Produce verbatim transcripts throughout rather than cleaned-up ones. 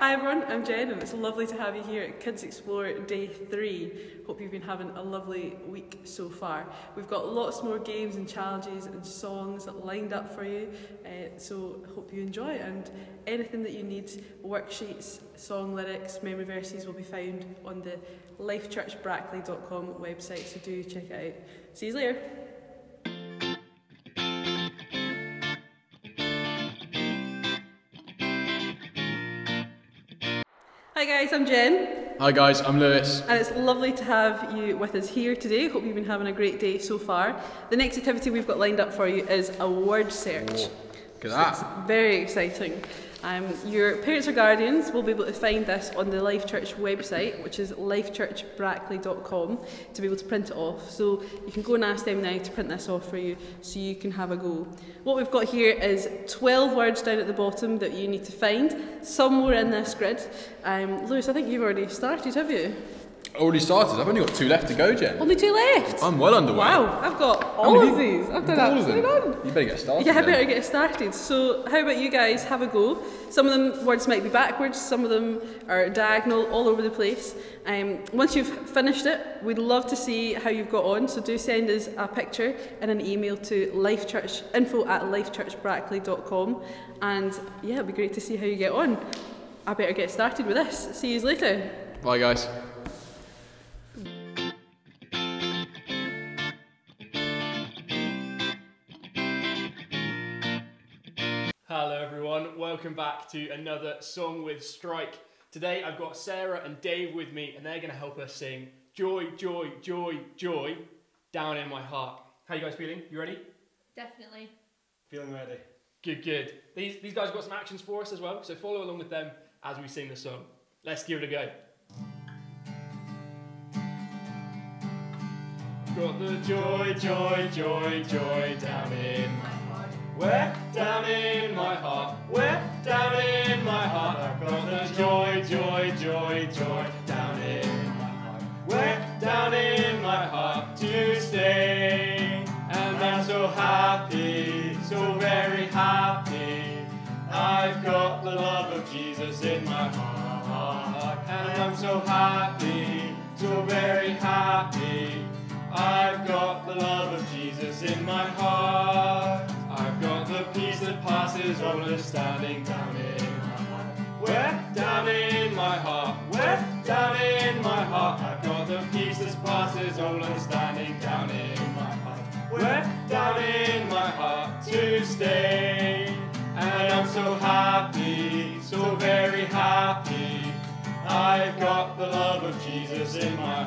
Hi everyone, I'm Jen and it's lovely to have you here at Kids Explore Day three. Hope you've been having a lovely week so far. We've got lots more games and challenges and songs lined up for you, uh, so hope you enjoy, and anything that you need, worksheets, song lyrics, memory verses will be found on the life church brackley dot com website, so do check it out. See you later. Hi guys, I'm Jen. Hi guys, I'm Lewis. And it's lovely to have you with us here today. Hope you've been having a great day so far. The next activity we've got lined up for you is a word search. Whoa, look at that. It's very exciting. Um, your parents or guardians will be able to find this on the LifeChurch website, which is life church brackley dot com, to be able to print it off. So you can go and ask them now to print this off for you so you can have a go. What we've got here is twelve words down at the bottom that you need to find, somewhere in this grid. Um, Lewis, I think you've already started, have you? Already started? I've only got two left to go, Jen. Only two left? I'm well underway. Wow, I've got all of these. I've done absolutely none. You better get started. Yeah, I then. better get started. So how about you guys have a go? Some of them words might be backwards, some of them are diagonal, all over the place. Um, once you've finished it, we'd love to see how you've got on, so do send us a picture and an email to lifechurch, info at life church brackley dot com, and yeah, it'd be great to see how you get on. I better get started with this. See you later. Bye guys. Hello everyone, welcome back to another Song with Strike. Today I've got Sarah and Dave with me and they're going to help us sing Joy, Joy, Joy, Joy, Down in My Heart. How are you guys feeling? You ready? Definitely. Feeling ready. Good, good. These, these guys have got some actions for us as well, so follow along with them as we sing the song. Let's give it a go. Got the joy, joy, joy, joy down in my heart. Where? Down in my heart. Where? Down in my heart. I've got the joy, joy, joy, joy down in my heart. Where? Down in my heart to stay. And I'm so happy, so very happy. I've got the love of Jesus in my heart. And I'm so happy, so very happy. I've got the love of Jesus in my heart. I've got the peace that passes all understanding down in my heart. Where? Down in my heart. Where? Down in my heart. I've got the peace that passes all understanding down in my heart. Where? Down in my heart to stay. And I'm so happy, so very happy. I've got the love of Jesus in my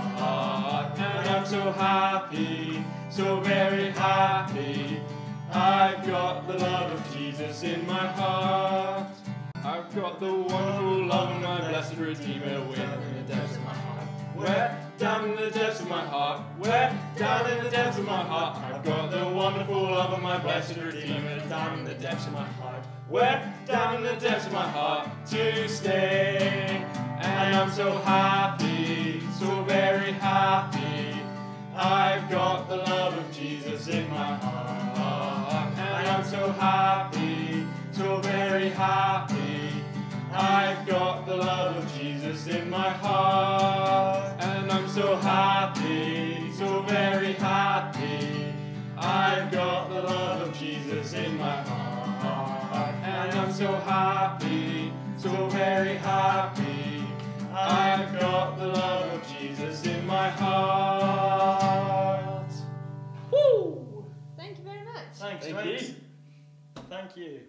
heart. And I'm so happy, so very happy. I've got the love of Jesus in my heart. I've got the wonderful love of my blessed Redeemer within the depths of my heart. Where? Down in the depths of my heart. Where? Down in the depths of my heart. I've got the wonderful love of my blessed Redeemer down in the depths of my heart. Where? Down in the depths of my heart to stay. And I'm so happy, so very happy. I've got the love of Jesus in my heart. And I'm so happy, so very happy. I've got the love of Jesus in my heart. And I'm so happy, so very happy. I've got the love of Jesus in my heart. And I'm so happy, so very happy. I've got the love of Jesus in my heart. Woo! Thank you very much. Thanks, Thank thanks. you. Thank you.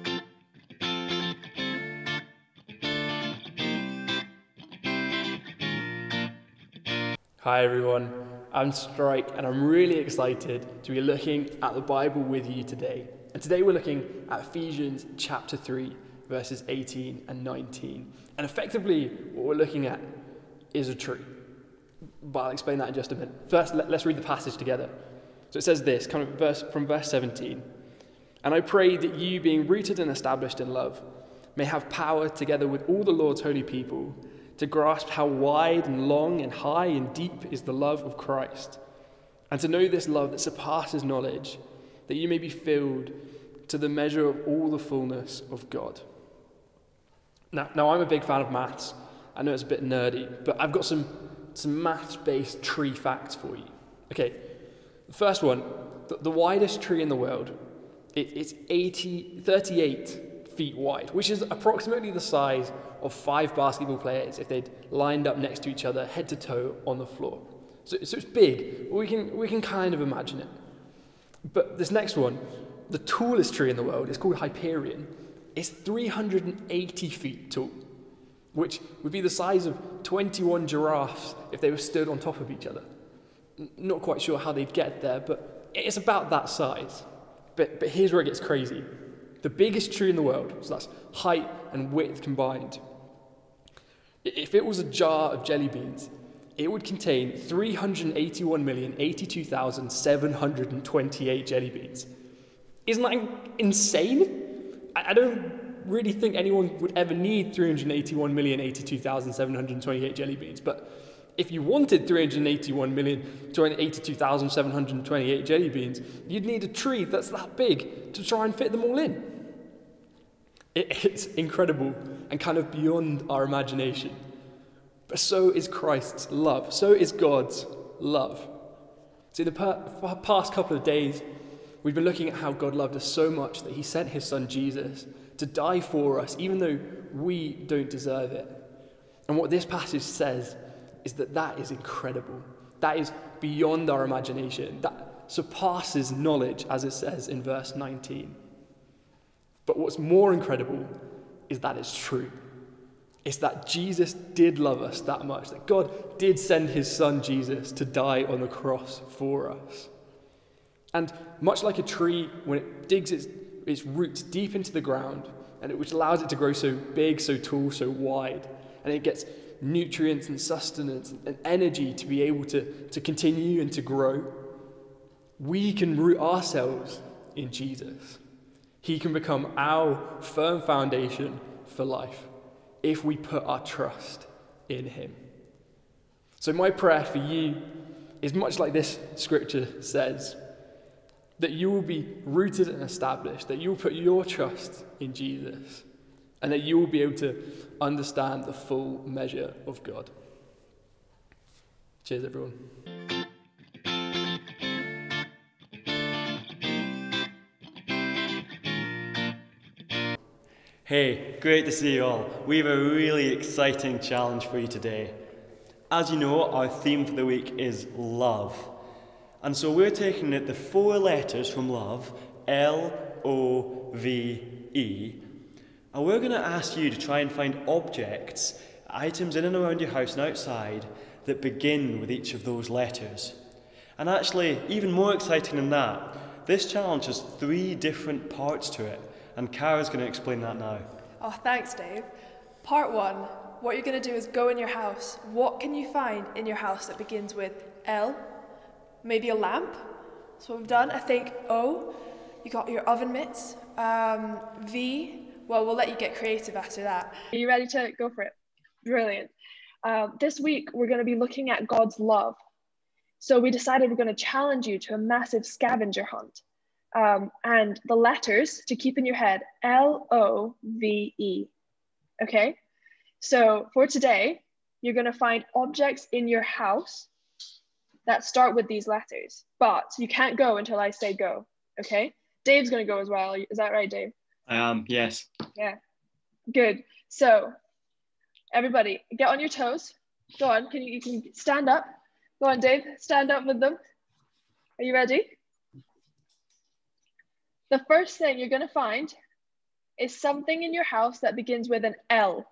Hi everyone, I'm Strike and I'm really excited to be looking at the Bible with you today. And today we're looking at Ephesians chapter three, verses eighteen and nineteen. And effectively what we're looking at is a tree. But I'll explain that in just a minute. First, let's read the passage together. So it says this, kind of verse, from verse seventeen. And I pray that you, being rooted and established in love, may have power together with all the Lord's holy people to grasp how wide and long and high and deep is the love of Christ, and to know this love that surpasses knowledge, that you may be filled to the measure of all the fullness of God. Now, now I'm a big fan of maths. I know it's a bit nerdy, but I've got some, some maths-based tree facts for you. Okay, the first one, the, the widest tree in the world, it, it's eighty, thirty-eight feet wide, which is approximately the size of five basketball players if they'd lined up next to each other, head to toe on the floor. So, so it's big. We can, we can kind of imagine it. But this next one, the tallest tree in the world, is called Hyperion. It's three hundred eighty feet tall, which would be the size of twenty-one giraffes if they were stood on top of each other. N- not quite sure how they'd get there, but it's about that size. But, but here's where it gets crazy. The biggest tree in the world, so that's height and width combined. If it was a jar of jelly beans, it would contain three hundred eighty-one million eighty-two thousand seven hundred twenty-eight jelly beans. Isn't that insane? I, I don't really think anyone would ever need three hundred eighty-one million eighty-two thousand seven hundred twenty-eight jelly beans, but if you wanted three hundred eighty-one million eighty-two thousand seven hundred twenty-eight jelly beans, you'd need a tree that's that big to try and fit them all in. It, it's incredible and kind of beyond our imagination. But so is Christ's love. So is God's love. So in the per- past couple of days, we've been looking at how God loved us so much that he sent his son Jesus to die for us, even though we don't deserve it. And what this passage says is that that is incredible. That is beyond our imagination. That surpasses knowledge, as it says in verse nineteen. But what's more incredible is that it's true. It's that Jesus did love us that much, that God did send his son Jesus to die on the cross for us. And much like a tree, when it digs its, its roots deep into the ground, and it, which allows it to grow so big, so tall, so wide, and it gets nutrients and sustenance and energy to be able to, to continue and to grow, we can root ourselves in Jesus. He can become our firm foundation for life if we put our trust in him. So my prayer for you is much like this scripture says, that you will be rooted and established, that you will put your trust in Jesus, and that you will be able to understand the full measure of God. Cheers, everyone. Hey, great to see you all. We have a really exciting challenge for you today. As you know, our theme for the week is love. And so we're taking the four letters from love, L O V E, and we're going to ask you to try and find objects, items in and around your house and outside, that begin with each of those letters. And actually, even more exciting than that, this challenge has three different parts to it, and Kara's going to explain that now. Oh, thanks, Dave. Part one, what you're going to do is go in your house. What can you find in your house that begins with L? Maybe a lamp. That's what we've done. I think O, you got your oven mitts. Um, V, well, we'll let you get creative after that. Are you ready to go for it? Brilliant. Uh, this week, we're going to be looking at God's love. So we decided we're going to challenge you to a massive scavenger hunt. Um, and the letters to keep in your head, L O V E. Okay? So for today, you're going to find objects in your house that start with these letters, but you can't go until I say go. Okay? Dave's going to go as well. Is that right, Dave? I am, yes. Yeah. Good. So everybody, get on your toes. Go on. Can you, you can stand up. Go on, Dave. Stand up with them. Are you ready? The first thing you're going to find is something in your house that begins with an L.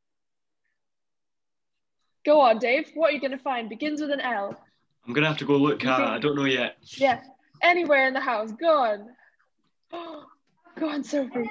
Go on, Dave. What are you going to find? Begins with an L. I'm going to have to go look, Kara. I don't know yet. Yeah. Anywhere in the house. Go on. Go on, Sophie.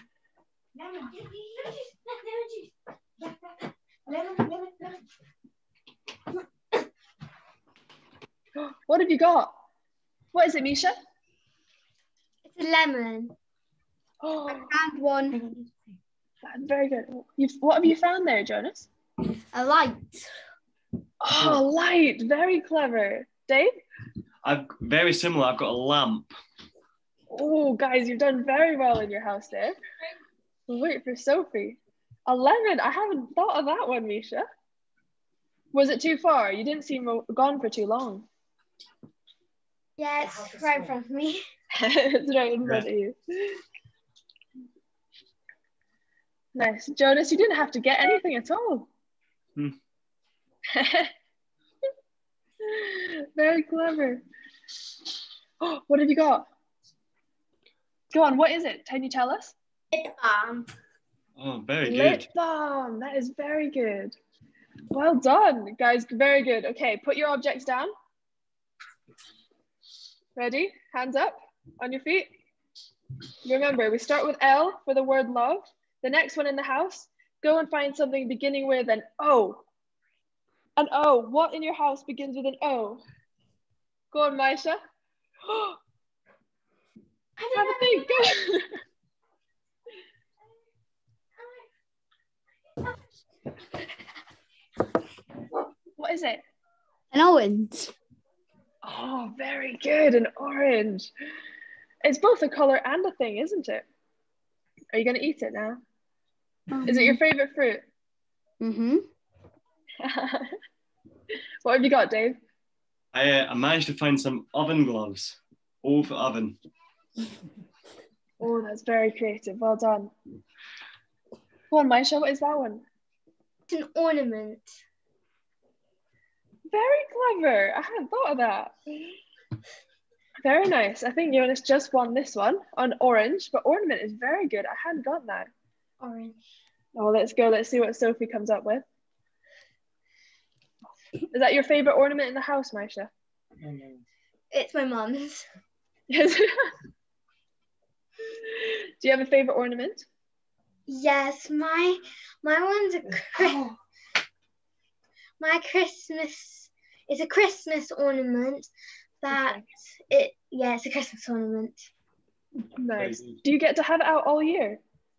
What have you got? What is it, Misha? It's a lemon. Oh, I found one. very good. You've, what have you found there, Jonas? A light. Oh, light. Very clever. Dave? I've very similar. I've got a lamp. Oh, guys, you've done very well in your house there. We'll wait for Sophie. A lemon. I haven't thought of that one, Misha. Was it too far? You didn't seem gone for too long. Yeah, it's right in front of me. It's right in front of you. Nice. Jonas, you didn't have to get anything at all. Hmm. Very clever. Oh, what have you got? Go on, what is it? Can you tell us? Lip balm. Oh, very Lip good. balm. That is very good. Well done, guys. Very good. Okay, put your objects down. Ready? Hands up on your feet. Remember, we start with L for the word love. The next one in the house, go and find something beginning with an O. An O. What in your house begins with an O? Go on, Maisha. Have a think. Go. What is it? An orange. Oh, very good. An orange. It's both a color and a thing, isn't it? Are you going to eat it now? Mm-hmm. Is it your favorite fruit? Mm-hmm. What have you got, Dave? I, uh, I managed to find some oven gloves. All for oven. Oh, that's very creative. Well done. Go on, Maisha, what is that one? It's an ornament. Very clever. I hadn't thought of that. Very nice. I think Jonas just won this one on orange, but ornament is very good. I hadn't got that. Orange. Oh, let's go. Let's see what Sophie comes up with. Is that your favorite ornament in the house, Maisha? It's my mum's. Yes. Do you have a favorite ornament? Yes, my my one's a Chri- my Christmas. It's a Christmas ornament. That Okay. it yeah, it's a Christmas ornament. Nice. Do you get to have it out all year?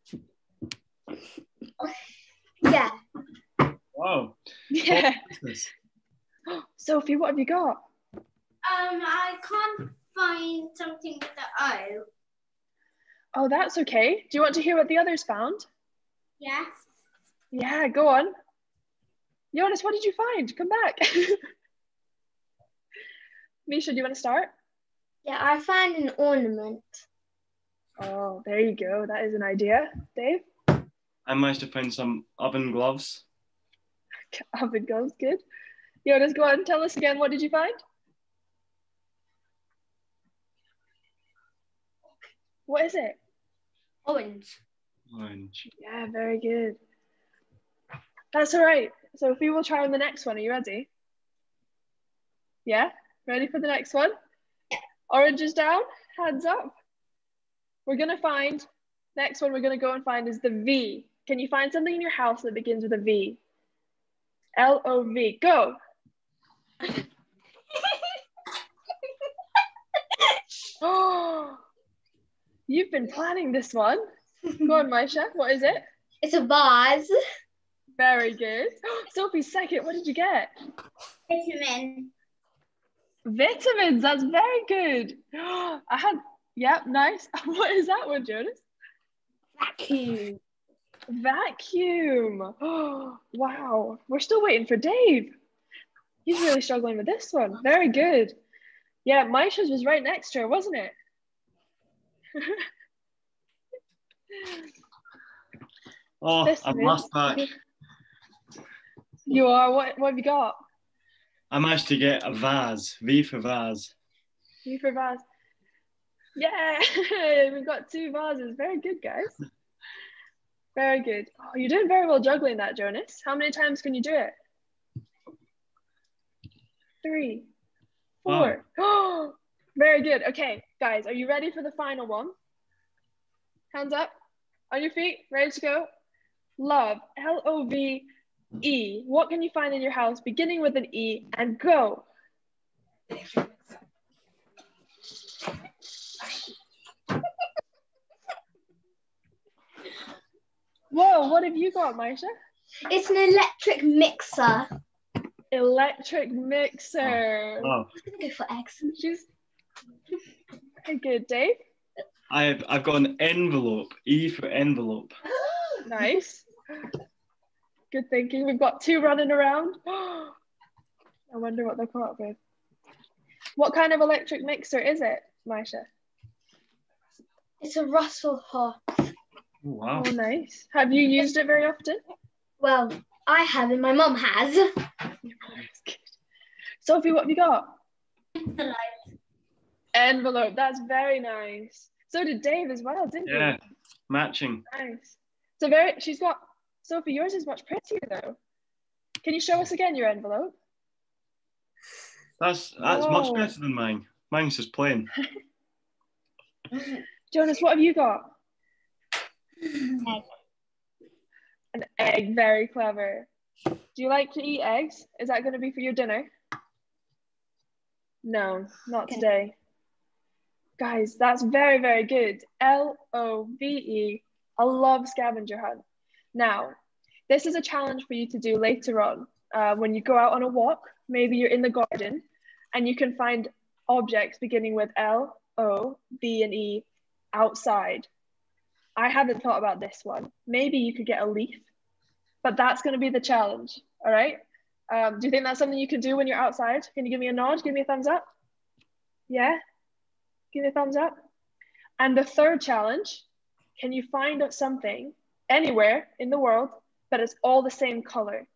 Yeah. Wow. Yeah. Sophie, what have you got? Um, I can't find something with the O. Oh, that's okay. Do you want to hear what the others found? Yeah. Yeah, go on. Jonas, what did you find? Come back. Misha, do you want to start? Yeah, I found an ornament. Oh, there you go. That is an idea. Dave? I managed to find some oven gloves. Oven goes good. Jonas, go on. Tell us again. What did you find? What is it? Orange. Orange. Yeah, very good. That's all right. Sophie, we'll try on the next one. Are you ready? Yeah? Ready for the next one? Yeah. Oranges down, hands up. We're going to find, next one we're going to go and find is the V. Can you find something in your house that begins with a V? L O V. Go. Oh, you've been planning this one. Go on, Maisha. What is it? It's a vase. Very good. Sophie, second. What did you get? Vitamin. Vitamins. That's very good. I had, yeah, nice. What is that one, Jonas? Vacuum. Vacuum. Oh, wow. We're still waiting for Dave. He's really struggling with this one. Very good. Yeah, Maisha's was right next to her, wasn't it? Oh, This I'm is- last back. You are. What, what have you got? I managed to get a vase. V for vase. You for vase. Yeah, we've got two vases. Very good, guys. Very good. Oh, you're doing very well juggling that, Jonas. How many times can you do it? Three, four. Oh, very good. Okay, guys, are you ready for the final one? Hands up, on your feet, ready to go. Love, L O V E. What can you find in your house beginning with an E, and go? Whoa, what have you got, Maisha? It's an electric mixer. Electric mixer. Oh, I'm gonna go for eggs. She's very good, Dave. I've I've got an envelope. E for envelope. Nice. Good thinking. We've got two running around. I wonder what they'll come up with. What kind of electric mixer is it, Maisha? It's a Russell Hobbs. Oh, wow. Oh, nice. Have you used it very often? Well, I have and my mum has. Sophie, what have you got? Envelope. Envelope. That's very nice. So did Dave as well, didn't he? Yeah, matching. Nice. So very. She's got. Sophie, yours is much prettier though. Can you show us again your envelope? That's that's Whoa. much better than mine. Mine's just plain. Jonas, what have you got? An egg. Very clever. Do you like to eat eggs? Is that going to be for your dinner? No, not today. Guys, that's very, very good. L O V E. I love scavenger hunt. Now, this is a challenge for you to do later on uh, when you go out on a walk. Maybe you're in the garden and you can find objects beginning with L, O, V, and E outside. I haven't thought about this one. Maybe you could get a leaf, but that's going to be the challenge. All right. Um, do you think that's something you can do when you're outside? Can you give me a nod? Give me a thumbs up. Yeah. Give me a thumbs up. And the third challenge, can you find something anywhere in the world that is all the same color?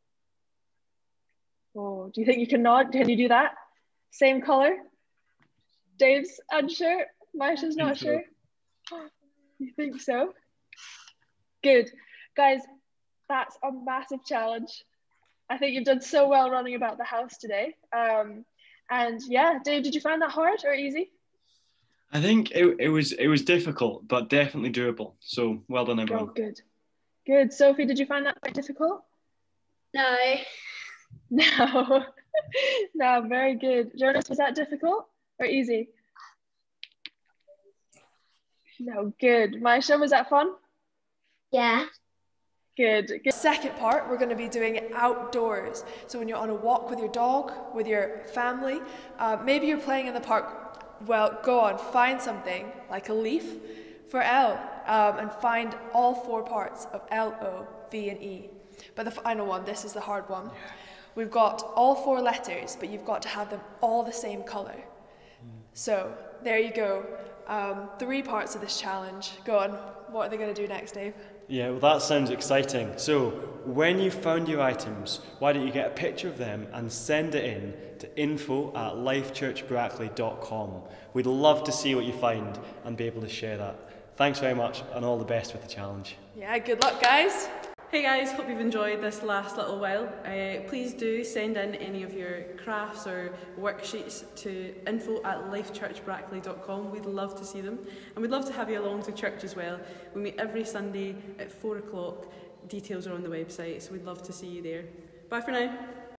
Oh, do you think you can nod? Can you do that? Same color? Dave's unsure. Marsha's not so. sure. You think so? Good. Guys, that's a massive challenge. I think you've done so well running about the house today. Um, and yeah, Dave, did you find that hard or easy? I think it, it was it was difficult, but definitely doable. So well done, everyone. Oh, good. Good. Sophie, did you find that quite difficult? No. No. No, very good. Jonas, was that difficult or easy? No, good. Maisha, was that fun? Yeah. Good. Good. Second part, we're going to be doing it outdoors. So when you're on a walk with your dog, with your family, uh, maybe you're playing in the park. Well, go on, find something like a leaf for L um, and find all four parts of L, O, V, and E. But the final one, this is the hard one. Yeah. We've got all four letters, but you've got to have them all the same color. Mm. So there you go. Um, three parts of this challenge. Go on, what are they going to do next, Dave? Yeah, well, that sounds exciting. So, when you found your items, why don't you get a picture of them and send it in to info at life church brackley dot com. We'd love to see what you find and be able to share that. Thanks very much and all the best with the challenge. Yeah, good luck, guys. Hey guys, hope you've enjoyed this last little while. Uh, please do send in any of your crafts or worksheets to info at life church brackley dot com. We'd love to see them. And we'd love to have you along to church as well. We meet every Sunday at four o'clock. Details are on the website, so we'd love to see you there. Bye for now.